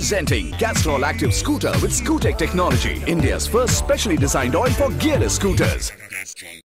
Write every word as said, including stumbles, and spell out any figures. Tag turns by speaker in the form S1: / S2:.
S1: Presenting CASTROL Active Scooter with Scootec technology, India's first specially designed oil for gearless scooters.